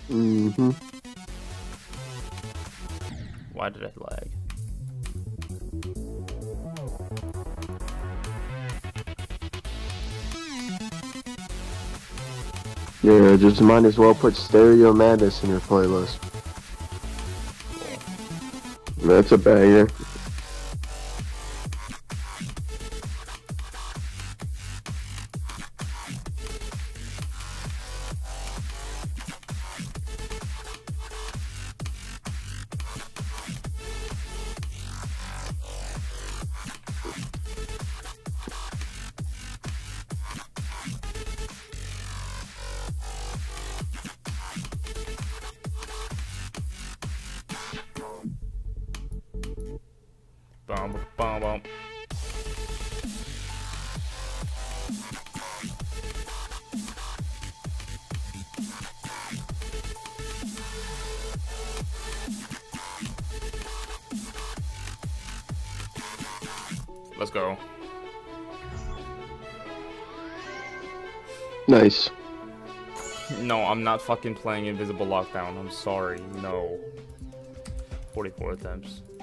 Mm-hmm. Why did I lag? Yeah, just might as well put Stereo Madness in your playlist. That's a banger. Bum, bum, bum. Let's go. Nice. No, I'm not fucking playing Invisible Lockdown. I'm sorry. No. 44 attempts.